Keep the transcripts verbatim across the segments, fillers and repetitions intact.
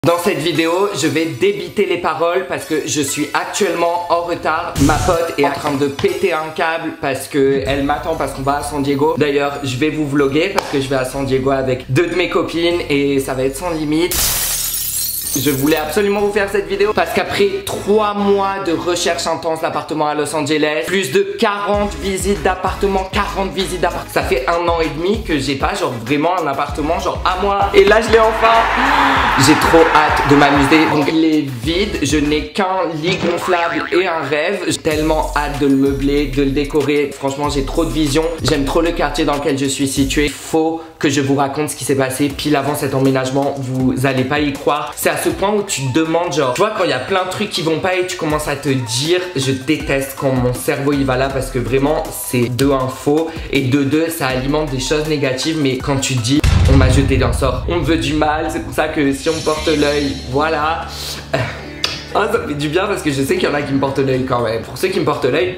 Dans cette vidéo, je vais débiter les paroles parce que je suis actuellement en retard. Ma pote est en train de péter un câble parce que elle m'attend parce qu'on va à San Diego. D'ailleurs, je vais vous vlogger parce que je vais à San Diego avec deux de mes copines et ça va être sans limite. Je voulais absolument vous faire cette vidéo parce qu'après trois mois de recherche intense d'appartements à Los Angeles, plus de quarante visites d'appartements, quarante visites d'appartements, ça fait un an et demi que j'ai pas genre vraiment un appartement genre à moi. Et là je l'ai enfin. J'ai trop hâte de m'amuser. Donc il est vide, je n'ai qu'un lit gonflable et un rêve. J'ai tellement hâte de le meubler, de le décorer. Franchement j'ai trop de vision. J'aime trop le quartier dans lequel je suis situé. Faut que je vous raconte ce qui s'est passé pile avant cet emménagement. Vous allez pas y croire. C'est à ce point où tu te demandes genre, tu vois quand il y a plein de trucs qui vont pas et tu commences à te dire, je déteste quand mon cerveau y va là parce que vraiment c'est de un faux et de deux ça alimente des choses négatives. Mais quand tu te dis on m'a jeté d'un sort, on me veut du mal, c'est pour ça que si on me porte l'œil, voilà. Oh, ça fait du bien parce que je sais qu'il y en a qui me portent l'œil quand même. Pour ceux qui me portent l'œil,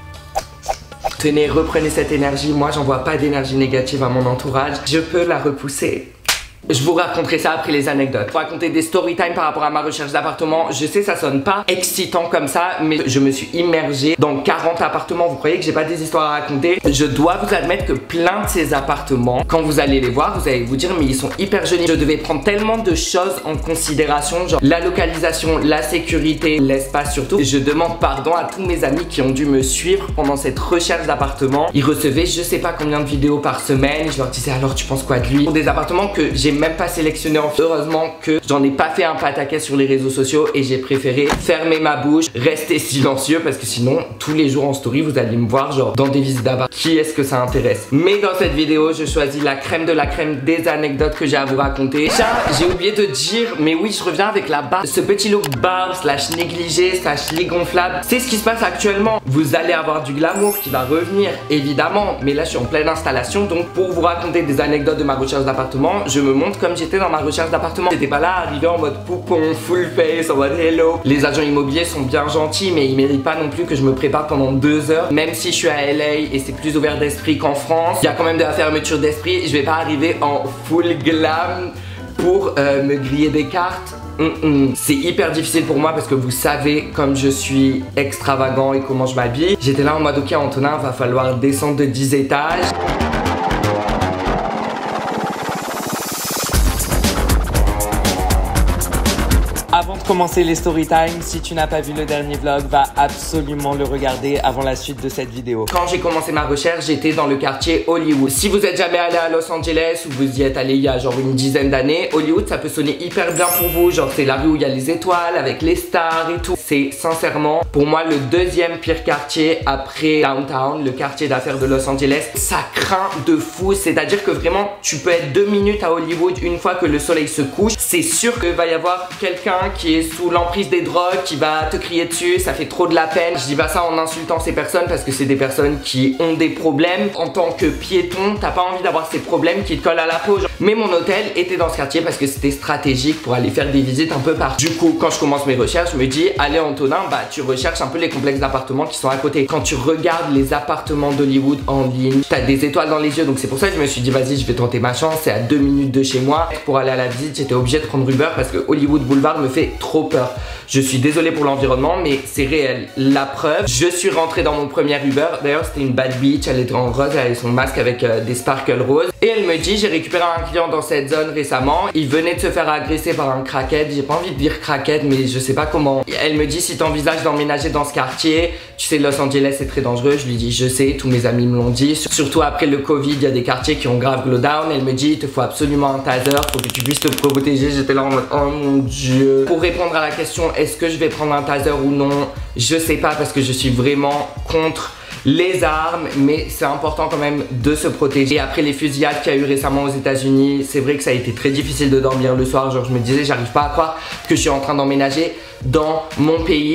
tenez, reprenez cette énergie. Moi j'envoie pas d'énergie négative à mon entourage, je peux la repousser. Je vous raconterai ça après les anecdotes. Pour raconter des story time par rapport à ma recherche d'appartement. Je sais ça sonne pas excitant comme ça, mais je me suis immergée dans quarante appartements. Vous croyez que j'ai pas des histoires à raconter? Je dois vous admettre que plein de ces appartements, quand vous allez les voir, vous allez vous dire mais ils sont hyper jolis. Je devais prendre tellement de choses en considération, genre la localisation, la sécurité, l'espace surtout. Je demande pardon à tous mes amis qui ont dû me suivre pendant cette recherche d'appartement. Ils recevaient je sais pas combien de vidéos par semaine. Je leur disais alors tu penses quoi de lui? Pour des appartements que j'ai même pas sélectionné en fait. Heureusement que j'en ai pas fait un pataquès sur les réseaux sociaux et j'ai préféré fermer ma bouche, rester silencieux parce que sinon tous les jours en story vous allez me voir genre dans des visites d'appart. Qui est-ce que ça intéresse? Mais dans cette vidéo je choisis la crème de la crème des anecdotes que j'ai à vous raconter. Tiens, j'ai oublié de dire, mais oui je reviens avec la barbe. Ce petit look barbe slash négligé slash lit gonflable, c'est ce qui se passe actuellement. Vous allez avoir du glamour qui va revenir évidemment, mais là je suis en pleine installation. Donc pour vous raconter des anecdotes de ma recherche d'appartement, je me montre comme j'étais dans ma recherche d'appartement. J'étais pas là arrivé en mode poupon, full face, en mode hello. Les agents immobiliers sont bien gentils mais ils méritent pas non plus que je me prépare pendant deux heures. Même si je suis à L A et c'est plus ouvert d'esprit qu'en France, il y a quand même de la fermeture d'esprit. Je vais pas arriver en full glam pour euh, me griller des cartes. Mm -mm. C'est hyper difficile pour moi parce que vous savez comme je suis extravagant et comment je m'habille. J'étais là en mode ok Antonin, va falloir descendre de dix étages. Avant de commencer les story time, si tu n'as pas vu le dernier vlog, va absolument le regarder avant la suite de cette vidéo. Quand j'ai commencé ma recherche, j'étais dans le quartier Hollywood. Si vous êtes jamais allé à Los Angeles ou vous y êtes allé il y a genre une dizaine d'années, Hollywood ça peut sonner hyper bien pour vous. Genre c'est la rue où il y a les étoiles avec les stars et tout. C'est sincèrement pour moi le deuxième pire quartier après Downtown, le quartier d'affaires de Los Angeles. Ça craint de fou, c'est-à-dire que vraiment tu peux être deux minutes à Hollywood une fois que le soleil se couche. C'est sûr qu'il va y avoir quelqu'un qui est sous l'emprise des drogues, qui va te crier dessus, ça fait trop de la peine. Je dis pas ça en insultant ces personnes parce que c'est des personnes qui ont des problèmes. En tant que piéton, t'as pas envie d'avoir ces problèmes qui te collent à la peau. Mais mon hôtel était dans ce quartier parce que c'était stratégique pour aller faire des visites un peu partout. Du coup, quand je commence mes recherches, je me dis, allez Antonin, bah tu recherches un peu les complexes d'appartements qui sont à côté. Quand tu regardes les appartements d'Hollywood en ligne, t'as des étoiles dans les yeux. Donc c'est pour ça que je me suis dit, vas-y, je vais tenter ma chance. C'est à deux minutes de chez moi. Pour aller à la visite, j'étais obligé de prendre Uber parce que Hollywood Boulevard me fait trop peur. Je suis désolé pour l'environnement mais c'est réel. La preuve, je suis rentré dans mon premier Uber. D'ailleurs c'était une bad bitch, elle était en rose, elle avait son masque avec euh, des sparkles roses. Et elle me dit, j'ai récupéré un client dans cette zone récemment. Il venait de se faire agresser par un crackhead. J'ai pas envie de dire crackhead mais je sais pas comment. Elle me dit, si t'envisages d'emménager dans ce quartier, tu sais Los Angeles c'est très dangereux. Je lui dis, je sais, tous mes amis me l'ont dit. Surtout après le Covid, il y a des quartiers qui ont grave glow down. Elle me dit, il te faut absolument un taser, faut que tu puisses te protéger. J'étais là en mode, oh mon dieu. Pour répondre à la question, est-ce que je vais prendre un taser ou non, je sais pas parce que je suis vraiment contre les armes, mais c'est important quand même de se protéger. Et après les fusillades qu'il y a eu récemment aux États-Unis, c'est vrai que ça a été très difficile de dormir le soir. Genre je me disais, j'arrive pas à croire que je suis en train d'emménager dans mon pays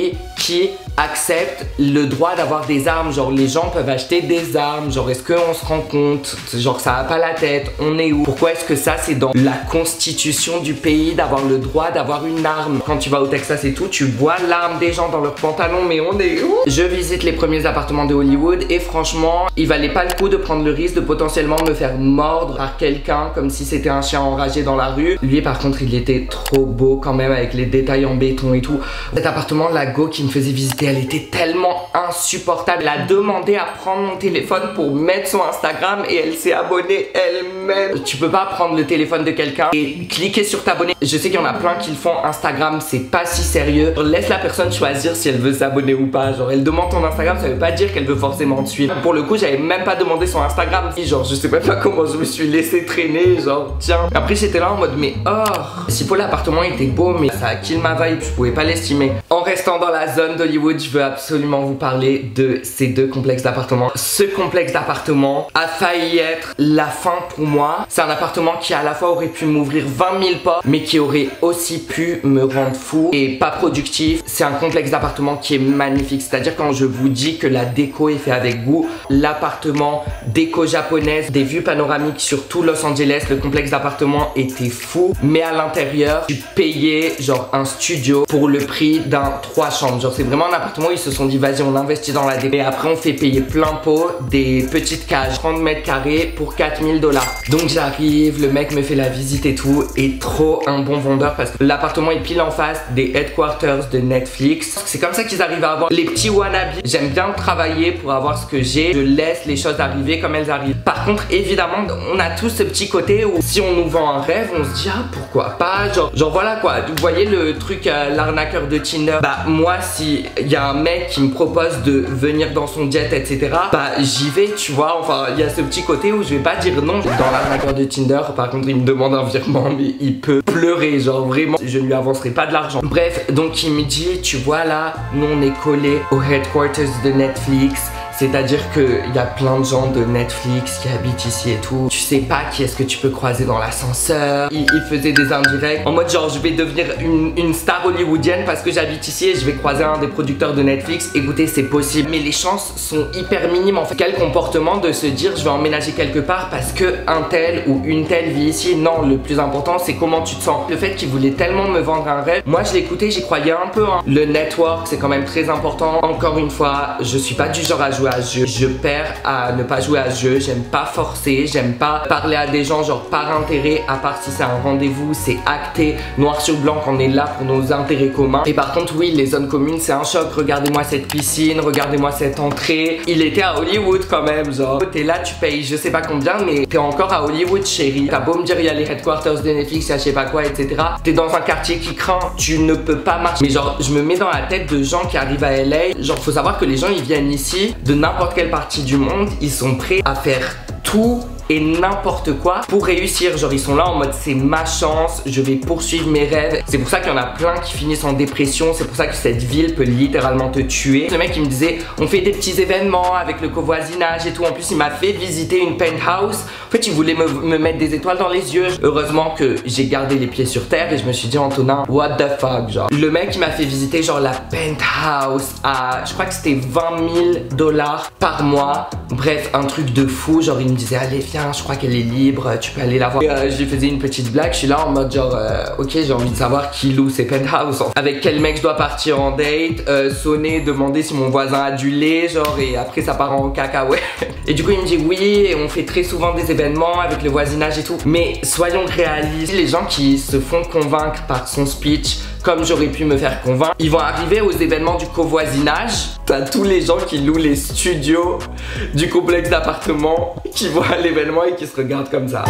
qui accepte le droit d'avoir des armes? Genre les gens peuvent acheter des armes, genre est-ce qu'on se rend compte? Genre ça a pas la tête, on est où? Pourquoi est-ce que ça c'est dans la constitution du pays d'avoir le droit d'avoir une arme? Quand tu vas au Texas et tout, tu vois l'arme des gens dans leurs pantalons, mais on est où? Je visite les premiers appartements de Hollywood et franchement, il valait pas le coup de prendre le risque de potentiellement me faire mordre par quelqu'un comme si c'était un chien enragé dans la rue. Lui par contre, il était trop beau quand même avec les détails en béton et tout. Cet appartement, la go qui me faisait visiter, elle était tellement insupportable. Elle a demandé à prendre mon téléphone pour mettre son Instagram et elle s'est abonnée elle-même. Tu peux pas prendre le téléphone de quelqu'un et cliquer sur t'abonner. Je sais qu'il y en a plein qui le font. Instagram, c'est pas si sérieux. Laisse la personne choisir si elle veut s'abonner ou pas. Genre, elle demande ton Instagram, ça veut pas dire qu'elle veut forcément te suivre. Pour le coup, j'avais même pas demandé son Instagram. Genre, je sais même pas comment je me suis laissé traîner. Genre, tiens. Après, j'étais là en mode, mais oh, si pour l'appartement était beau, mais ça a kill ma vibe. Je pouvais pas l'estimer. En restant dans la zone d'Hollywood, je veux absolument vous parler de ces deux complexes d'appartements. Ce complexe d'appartements a failli être la fin pour moi. C'est un appartement qui à la fois aurait pu m'ouvrir vingt mille portes, mais qui aurait aussi pu me rendre fou et pas productif. C'est un complexe d'appartements qui est magnifique. C'est-à-dire quand je vous dis que la déco est faite avec goût, l'appartement déco japonaise, des vues panoramiques sur tout Los Angeles, le complexe d'appartements était fou. Mais à l'intérieur, tu payais genre un studio pour le prix d'un trois chambres. Genre c'est vraiment un appartement où ils se sont dit vas-y on investit dans la déco et après on fait payer plein pot des petites cages trente mètres carrés pour quatre mille dollars. Donc j'arrive, le mec me fait la visite et tout, et trop un bon vendeur parce que l'appartement est pile en face des headquarters de Netflix. C'est comme ça qu'ils arrivent à avoir les petits wannabes. J'aime bien travailler pour avoir ce que j'ai. Je laisse les choses arriver comme elles arrivent. Par contre évidemment on a tous ce petit côté où si on nous vend un rêve on se dit ah pourquoi pas, genre, genre voilà quoi. Vous voyez le truc euh, l'arnaqueur de Tinder? Bah moi si il y a un mec qui me propose de venir dans son jet etc, bah j'y vais tu vois. Enfin il y a ce petit côté où je vais pas dire non. Dans l'arnaqueur de Tinder par contre il me demande un virement mais il peut pleurer, genre vraiment je ne lui avancerai pas de l'argent. Bref, donc il me dit tu vois là nous on est collé au headquarters de Netflix. C'est-à-dire qu'il y a plein de gens de Netflix qui habitent ici et tout. Tu sais pas qui est-ce que tu peux croiser dans l'ascenseur. Il, il faisait des indirects en mode genre je vais devenir une, une star hollywoodienne parce que j'habite ici et je vais croiser un des producteurs de Netflix. Écoutez, c'est possible. Mais les chances sont hyper minimes en fait. Quel comportement de se dire je vais emménager quelque part parce que un tel ou une telle vit ici. Non, le plus important c'est comment tu te sens. Le fait qu'il voulait tellement me vendre un rêve. Moi je l'écoutais, j'y croyais un peu hein. Le network c'est quand même très important. Encore une fois, je suis pas du genre à jouer à ce jeu. Je perds à ne pas jouer à ce jeu. J'aime pas forcer, j'aime pas parler à des gens genre par intérêt, à part si c'est un rendez-vous, c'est acté, noir sur blanc qu'on est là pour nos intérêts communs. Et par contre oui, les zones communes c'est un choc. Regardez-moi cette piscine, regardez-moi cette entrée. Il était à Hollywood quand même, genre t'es là, tu payes je sais pas combien, mais t'es encore à Hollywood chérie. T'as beau me dire il y a les headquarters de Netflix, il y a je sais pas quoi, etc. T'es dans un quartier qui craint, tu ne peux pas marcher. Mais genre je me mets dans la tête de gens qui arrivent à L A. Genre faut savoir que les gens ils viennent ici de n'importe quelle partie du monde, ils sont prêts à faire tout et n'importe quoi pour réussir. Genre ils sont là en mode c'est ma chance, je vais poursuivre mes rêves. C'est pour ça qu'il y en a plein qui finissent en dépression. C'est pour ça que cette ville peut littéralement te tuer. Le mec il me disait on fait des petits événements avec le covoisinage et tout. En plus il m'a fait visiter une penthouse. En fait il voulait me, me mettre des étoiles dans les yeux. Heureusement que j'ai gardé les pieds sur terre et je me suis dit Antonin what the fuck genre. Le mec il m'a fait visiter genre la penthouse à je crois que c'était vingt mille dollars par mois. Bref un truc de fou. Genre il me disait allez viens je crois qu'elle est libre, tu peux aller la voir. Et euh, je lui faisais une petite blague, je suis là en mode genre euh, ok j'ai envie de savoir qui loue ces penthouses, avec quel mec je dois partir en date, euh, sonner, demander si mon voisin a du lait genre et après ça part en cacahuète. Et du coup il me dit oui et on fait très souvent des événements avec le voisinage et tout. Mais soyons réalistes, les gens qui se font convaincre par son speech comme j'aurais pu me faire convaincre, ils vont arriver aux événements du covoisinage. T'as tous les gens qui louent les studios du complexe d'appartements qui vont à l'événement et qui se regardent comme ça.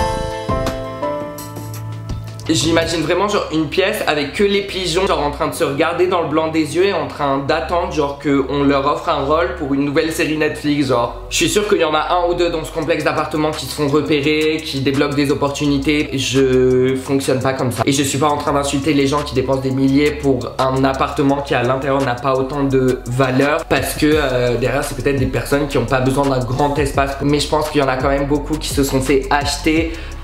J'imagine vraiment genre une pièce avec que les pigeons genre en train de se regarder dans le blanc des yeux et en train d'attendre genre qu'on leur offre un rôle pour une nouvelle série Netflix genre. Je suis sûr qu'il y en a un ou deux dans ce complexe d'appartements qui se font repérer, qui débloquent des opportunités. Je fonctionne pas comme ça. Et je suis pas en train d'insulter les gens qui dépensent des milliers pour un appartement qui à l'intérieur n'a pas autant de valeur parce que euh, derrière c'est peut-être des personnes qui ont pas besoin d'un grand espace. Mais je pense qu'il y en a quand même beaucoup qui se sont fait acheter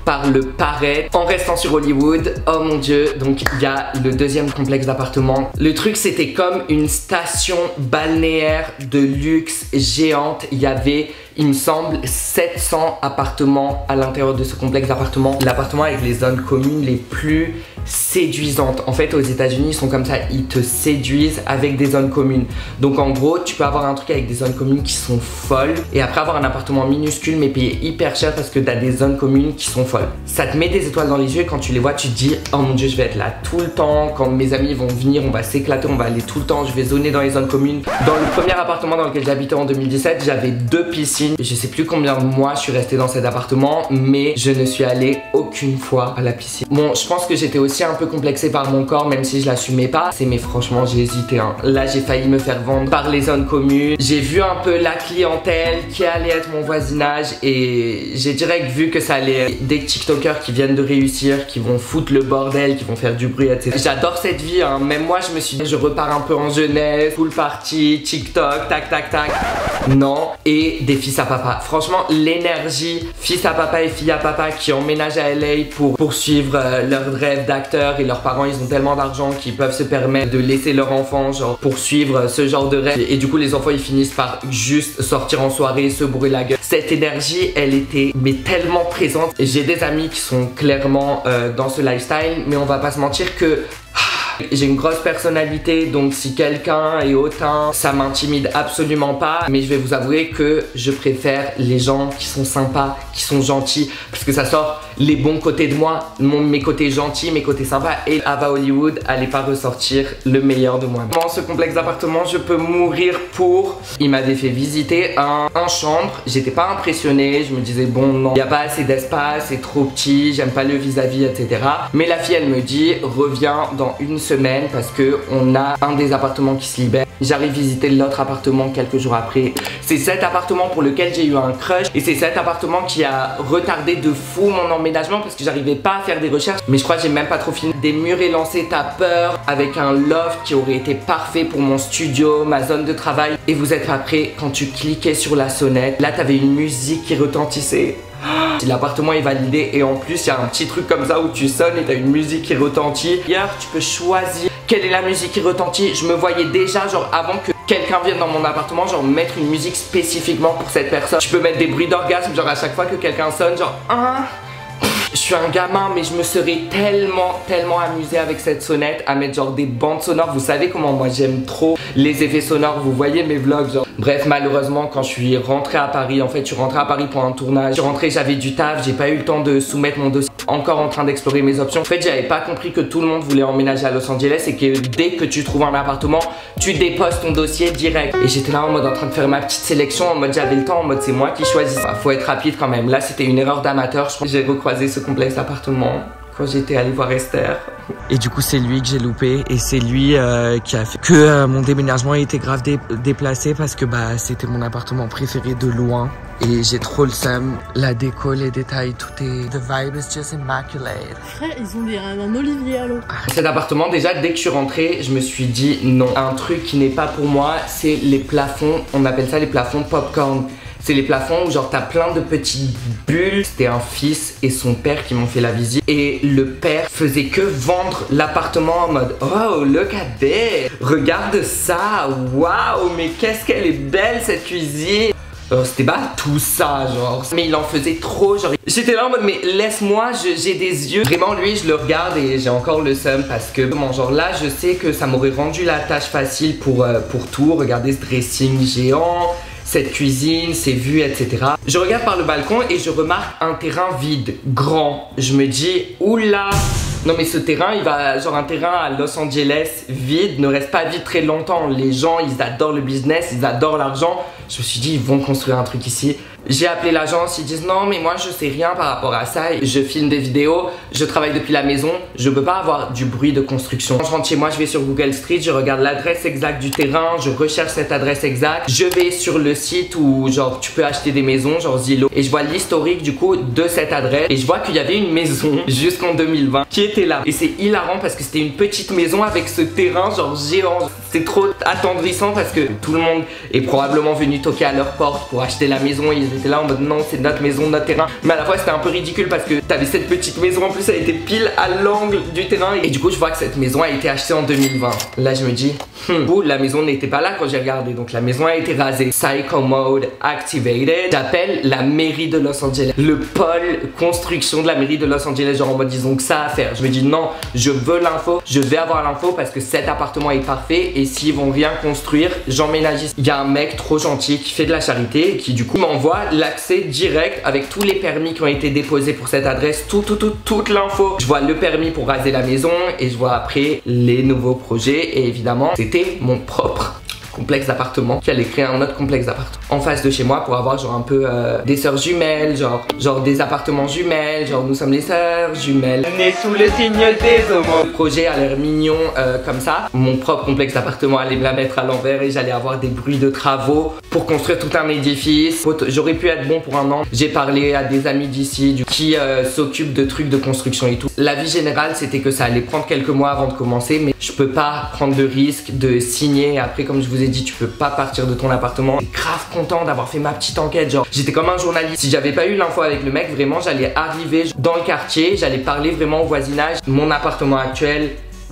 par le paraître en restant sur Hollywood. Oh mon dieu, donc il y a le deuxième complexe d'appartements. Le truc c'était comme une station balnéaire de luxe géante. Il y avait, il me semble, sept cents appartements à l'intérieur de ce complexe d'appartements. L'appartement avec les zones communes les plus séduisantes. En fait, aux États-Unis, ils sont comme ça, ils te séduisent avec des zones communes. Donc en gros, tu peux avoir un truc avec des zones communes qui sont folles et après avoir un appartement minuscule mais payé hyper cher parce que tu as des zones communes qui sont folles. Ça te met des étoiles dans les yeux et quand tu les vois, tu te dis oh mon dieu, je vais être là tout le temps. Quand mes amis vont venir, on va s'éclater, on va aller tout le temps. Je vais zoner dans les zones communes. Dans le premier appartement dans lequel j'habitais en deux mille dix-sept, j'avais deux piscines. Je sais plus combien de mois je suis restée dans cet appartement, mais je ne suis allée aucune fois à la piscine. Bon, je pense que j'étais aussi un peu complexée par mon corps, même si je l'assumais pas. C'est mais franchement, j'ai hésité. Hein. Là, j'ai failli me faire vendre par les zones communes. J'ai vu un peu la clientèle qui allait être mon voisinage et j'ai direct vu que ça allait des TikTokers qui viennent de réussir, qui vont foutre le bordel, qui vont faire du bruit, et cetera. J'adore cette vie. Hein. Même moi, je me suis dit, je repars un peu en jeunesse, full party, TikTok, tac, tac, tac. Non. Et des fils à papa. Franchement, l'énergie fils à papa et filles à papa qui emménagent à L A pour poursuivre euh, leur rêve d'acteur et leurs parents, ils ont tellement d'argent qu'ils peuvent se permettre de laisser leur enfant genre poursuivre ce genre de rêve. Et, et du coup, les enfants, ils finissent par juste sortir en soirée, se bourrer la gueule. Cette énergie, elle était mais tellement présente. J'ai des amis qui sont clairement euh, dans ce lifestyle, mais on va pas se mentir que j'ai une grosse personnalité, donc si quelqu'un est hautain, ça m'intimide absolument pas. Mais je vais vous avouer que je préfère les gens qui sont sympas, qui sont gentils, parce que ça sort les bons côtés de moi, mon, mes côtés gentils, mes côtés sympas. Et Ava Hollywood allait pas ressortir le meilleur de moi. Dans ce complexe d'appartements, je peux mourir pour. Il m'avait fait visiter un, un chambre. J'étais pas impressionnée, je me disais bon non, il n'y a pas assez d'espace, c'est trop petit, j'aime pas le vis-à-vis, et cetera. Mais la fille, elle me dit reviens dans une semaine parce que on a un des appartements qui se libère. J'arrive visiter l'autre appartement quelques jours après. C'est cet appartement pour lequel j'ai eu un crush et c'est cet appartement qui a retardé de fou mon emménagement parce que j'arrivais pas à faire des recherches. Mais je crois que j'ai même pas trop fini. Des murs élancés, t'as peur, avec un loft qui aurait été parfait pour mon studio, ma zone de travail. Et vous êtes pas prêts, quand tu cliquais sur la sonnette, là t'avais une musique qui retentissait. L'appartement est validé et en plus il y a un petit truc comme ça où tu sonnes et t'as une musique qui retentit. Hier tu peux choisir quelle est la musique qui retentit. Je me voyais déjà genre avant que quelqu'un vienne dans mon appartement genre mettre une musique spécifiquement pour cette personne. Tu peux mettre des bruits d'orgasme genre à chaque fois que quelqu'un sonne genre ah. Je suis un gamin mais je me serais tellement tellement amusé avec cette sonnette à mettre genre des bandes sonores. Vous savez comment moi j'aime trop les effets sonores, vous voyez mes vlogs genre. Bref, malheureusement quand je suis rentrée à Paris, en fait je suis rentrée à Paris pour un tournage. Je suis rentrée, j'avais du taf, j'ai pas eu le temps de soumettre mon dossier. Encore en train d'explorer mes options. En fait j'avais pas compris que tout le monde voulait emménager à Los Angeles et que dès que tu trouves un appartement tu déposes ton dossier direct. Et j'étais là en mode en train de faire ma petite sélection, en mode j'avais le temps, en mode c'est moi qui choisis. Enfin, faut être rapide quand même. Là c'était une erreur d'amateur. Je crois que j'ai recroisé ce complexe d'appartement quand j'étais allée voir Esther. Et du coup c'est lui que j'ai loupé et c'est lui euh, qui a fait que euh, mon déménagement a été grave dé déplacé parce que bah c'était mon appartement préféré de loin et j'ai trop le seum. La déco, les détails, tout est... The vibe is just immaculate. Frère, ils ont des, un, un olivier à l'eau. Cet appartement déjà dès que je suis rentrée je me suis dit non. Un truc qui n'est pas pour moi c'est les plafonds, on appelle ça les plafonds popcorn. C'est les plafonds où genre t'as plein de petites bulles. C'était un fils et son père qui m'ont fait la visite. Et le père faisait que vendre l'appartement en mode oh look at this, regarde ça, waouh mais qu'est-ce qu'elle est belle cette cuisine. Alors c'était pas tout ça genre, mais il en faisait trop genre. J'étais là en mode mais laisse-moi, j'ai des yeux. Vraiment lui je le regarde et j'ai encore le seum parce que bon genre là je sais que ça m'aurait rendu la tâche facile pour, euh, pour tout. Regardez ce dressing géant, cette cuisine, ces vues, et cetera. Je regarde par le balcon et je remarque un terrain vide, grand. Je me dis, oula, non mais ce terrain, il va, genre un terrain à Los Angeles vide, ne reste pas vide très longtemps. Les gens, ils adorent le business, ils adorent l'argent. Je me suis dit, ils vont construire un truc ici. J'ai appelé l'agence, ils disent non mais moi je sais rien par rapport à ça. Je filme des vidéos, je travaille depuis la maison, je peux pas avoir du bruit de construction. Quand je rentre chez moi, je vais sur Google Street, je regarde l'adresse exacte du terrain, je recherche cette adresse exacte. Je vais sur le site où genre tu peux acheter des maisons, genre Zillow, et je vois l'historique du coup de cette adresse. Et je vois qu'il y avait une maison jusqu'en deux mille vingt qui était là. Et c'est hilarant parce que c'était une petite maison avec ce terrain genre géant. C'est trop attendrissant parce que tout le monde est probablement venu toquer à leur porte pour acheter la maison. Ils ils étaient là en mode non, c'est notre maison, notre terrain. Mais à la fois c'était un peu ridicule parce que t'avais cette petite maison, en plus elle était pile à l'angle du terrain. Et du coup je vois que cette maison a été achetée en deux mille vingt. Là je me dis, hmm, ouh, la maison n'était pas là quand j'ai regardé. Donc la maison a été rasée. Psycho mode activated. J'appelle la mairie de Los Angeles, le pôle construction de la mairie de Los Angeles, genre en mode ils ont que ça à faire. Je me dis non, je veux l'info, je vais avoir l'info parce que cet appartement est parfait et s'ils vont rien construire, j'emménage ici. Il y a un mec trop gentil qui fait de la charité et qui du coup m'envoie l'accès direct avec tous les permis qui ont été déposés pour cette adresse, tout, tout, tout, toute l'info. Je vois le permis pour raser la maison et je vois après les nouveaux projets et évidemment c'était mon propre complexe d'appartement qui allait créer un autre complexe d'appartement en face de chez moi pour avoir genre un peu euh, des sœurs jumelles, genre genre des appartements jumelles, genre nous sommes les sœurs jumelles, nés sous le signe des homos. Le projet a l'air mignon euh, comme ça. Mon propre complexe d'appartement allait me la mettre à l'envers et j'allais avoir des bruits de travaux pour construire tout un édifice. J'aurais pu être bon pour un an. J'ai parlé à des amis d'ici qui euh, s'occupent de trucs de construction et tout. La vie générale c'était que ça allait prendre quelques mois avant de commencer, mais je peux pas prendre de risque de signer. Après comme je vous ai dit, tu peux pas partir de ton appartement. Je suis grave content d'avoir fait ma petite enquête, genre j'étais comme un journaliste. Si j'avais pas eu l'info avec le mec, vraiment j'allais arriver dans le quartier, j'allais parler vraiment au voisinage. Mon appartement actuel,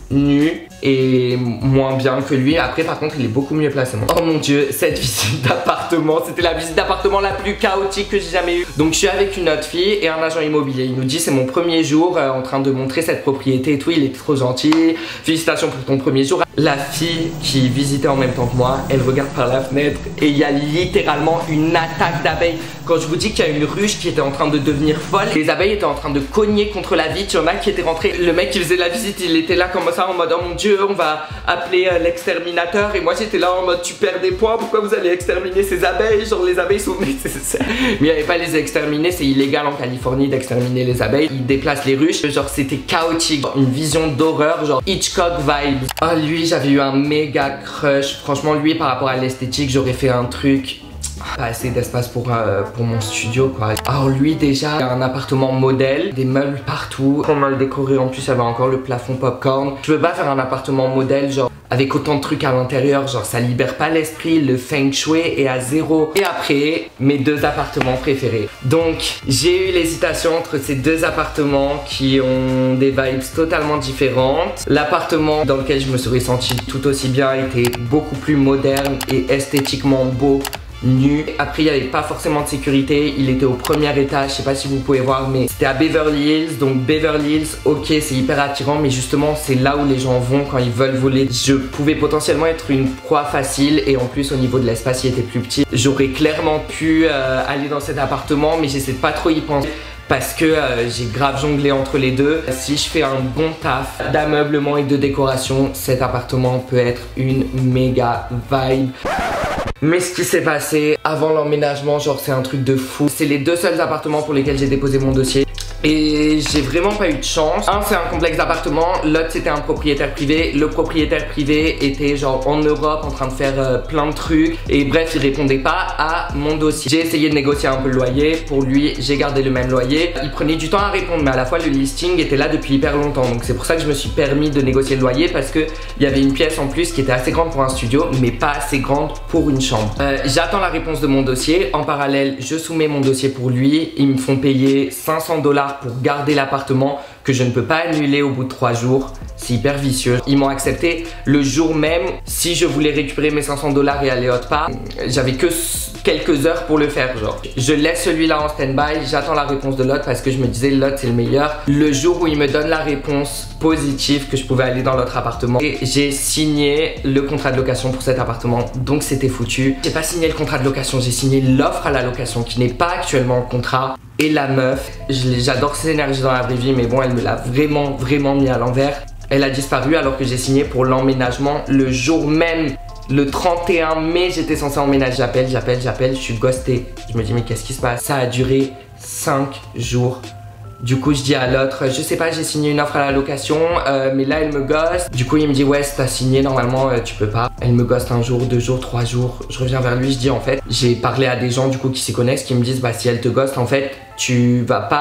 nu et moins bien que lui. Après par contre il est beaucoup mieux placé. Oh mon dieu, cette visite d'appartement, c'était la visite d'appartement la plus chaotique que j'ai jamais eue. Donc je suis avec une autre fille et un agent immobilier. Il nous dit c'est mon premier jour euh, en train de montrer cette propriété et tout, il est trop gentil, félicitations pour ton premier jour. La fille qui visitait en même temps que moi, elle regarde par la fenêtre et il y a littéralement une attaque d'abeilles. Quand je vous dis qu'il y a une ruche qui était en train de devenir folle, les abeilles étaient en train de cogner contre la vitre. Il y en a qui étaient rentrés, le mec qui faisait la visite il était là comme ça en mode oh mon dieu, on va appeler euh, l'exterminateur. Et moi j'étais là en mode tu perds des points, pourquoi vous allez exterminer ces abeilles? Genre les abeilles sont... Mais il n'y avait pas les exterminer, c'est illégal en Californie d'exterminer les abeilles. Ils déplacent les ruches, genre c'était chaotique, une vision d'horreur, genre Hitchcock vibes. Oh lui j'avais eu un méga crush, franchement lui par rapport à l'esthétique j'aurais fait un truc... Pas assez d'espace pour, euh, pour mon studio quoi. Alors lui déjà, il a un appartement modèle, des meubles partout, trop mal décoré, en plus il y avait encore le plafond popcorn. Je veux pas faire un appartement modèle genre avec autant de trucs à l'intérieur, genre ça libère pas l'esprit, le feng shui est à zéro. Et après, mes deux appartements préférés. Donc j'ai eu l'hésitation entre ces deux appartements qui ont des vibes totalement différentes. L'appartement dans lequel je me serais senti tout aussi bien était beaucoup plus moderne et esthétiquement beau, nu. Après il n'y avait pas forcément de sécurité, il était au premier étage, je sais pas si vous pouvez voir mais c'était à Beverly Hills. Donc Beverly Hills, ok c'est hyper attirant mais justement c'est là où les gens vont quand ils veulent voler. Je pouvais potentiellement être une proie facile et en plus au niveau de l'espace il était plus petit. J'aurais clairement pu euh, aller dans cet appartement mais j'essaie de pas trop y penser parce que euh, j'ai grave jonglé entre les deux. Si je fais un bon taf d'ameublement et de décoration, cet appartement peut être une méga vibe. Mais ce qui s'est passé avant l'emménagement, genre c'est un truc de fou. C'est les deux seuls appartements pour lesquels j'ai déposé mon dossier. Et j'ai vraiment pas eu de chance. Un c'est un complexe d'appartements, l'autre c'était un propriétaire privé. Le propriétaire privé était genre en Europe en train de faire euh, plein de trucs. Et bref il répondait pas à mon dossier. J'ai essayé de négocier un peu le loyer. Pour lui j'ai gardé le même loyer. Il prenait du temps à répondre mais à la fois le listing était là depuis hyper longtemps. Donc c'est pour ça que je me suis permis de négocier le loyer. Parce que il y avait une pièce en plus qui était assez grande pour un studio mais pas assez grande pour une chambre. euh, J'attends la réponse de mon dossier. En parallèle je soumets mon dossier pour lui. Ils me font payer cinq cents dollars pour garder l'appartement que je ne peux pas annuler au bout de trois jours. C'est hyper vicieux. Ils m'ont accepté le jour même. Si je voulais récupérer mes cinq cents dollars et aller autre part, j'avais que quelques heures pour le faire genre. Je laisse celui-là en stand-by, j'attends la réponse de l'autre parce que je me disais l'autre c'est le meilleur. Le jour où il me donne la réponse positive que je pouvais aller dans l'autre appartement, et j'ai signé le contrat de location pour cet appartement. Donc c'était foutu. J'ai pas signé le contrat de location, j'ai signé l'offre à la location qui n'est pas actuellement en contrat. Et la meuf, j'adore ses énergies dans la vraie vie mais bon elle me l'a vraiment vraiment mis à l'envers. Elle a disparu alors que j'ai signé pour l'emménagement le jour même. Le trente et un mai j'étais censé emménager. J'appelle, j'appelle, j'appelle, je suis ghosté. Je me dis mais qu'est-ce qui se passe? Ça a duré cinq jours. Du coup je dis à l'autre, je sais pas j'ai signé une offre à la location euh, mais là elle me ghost. Du coup il me dit ouais si t'as signé normalement euh, tu peux pas. Elle me ghost un jour, deux jours, trois jours. Je reviens vers lui, je dis en fait j'ai parlé à des gens du coup qui s'y connaissent qui me disent bah si elle te ghost en fait tu vas pas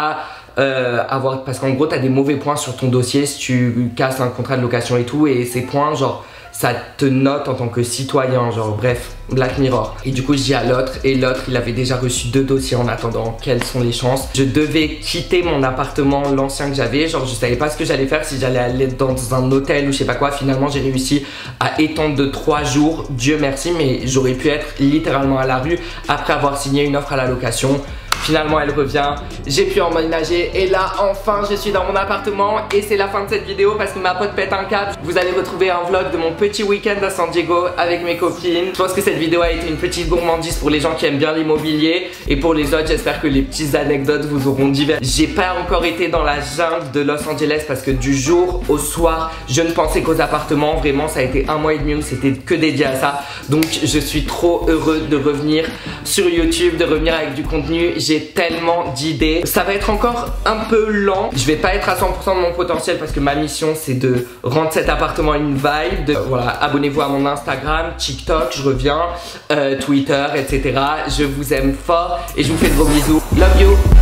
euh, avoir, parce qu'en gros t'as des mauvais points sur ton dossier si tu casses un contrat de location et tout, et ces points genre ça te note en tant que citoyen, genre bref, Black Mirror. Et du coup je dis à l'autre, et l'autre il avait déjà reçu deux dossiers en attendant, quelles sont les chances? Je devais quitter mon appartement, l'ancien que j'avais, genre je savais pas ce que j'allais faire, si j'allais aller dans un hôtel ou je sais pas quoi. Finalement j'ai réussi à étendre de trois jours, Dieu merci, mais j'aurais pu être littéralement à la rue après avoir signé une offre à la location. Finalement elle revient, j'ai pu emménager et là enfin je suis dans mon appartement et c'est la fin de cette vidéo parce que ma pote pète un câble. Vous allez retrouver un vlog de mon petit week-end à San Diego avec mes copines. Je pense que cette vidéo a été une petite gourmandise pour les gens qui aiment bien l'immobilier, et pour les autres j'espère que les petites anecdotes vous auront divers. J'ai pas encore été dans la jungle de Los Angeles parce que du jour au soir je ne pensais qu'aux appartements. Vraiment ça a été un mois et demi où c'était que dédié à ça. Donc je suis trop heureux de revenir sur YouTube, de revenir avec du contenu. J'ai tellement d'idées. Ça va être encore un peu lent. Je vais pas être à cent pour cent de mon potentiel parce que ma mission c'est de rendre cet appartement une vibe. De, voilà, abonnez-vous à mon Instagram, TikTok, je reviens, euh, Twitter, et cetera. Je vous aime fort et je vous fais de gros bisous. Love you.